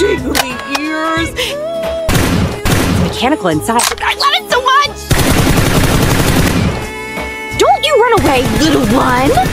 tingly ears. It's mechanical inside, but I love it so much! Don't you run away, little one!